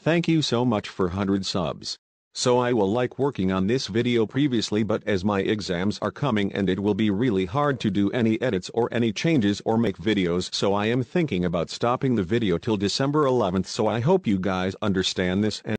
Thank you so much for 100 subs. So I will like working on this video previously, but as my exams are coming and it will be really hard to do any edits or any changes or make videos, so I am thinking about stopping the video till December 11th, so I hope you guys understand this and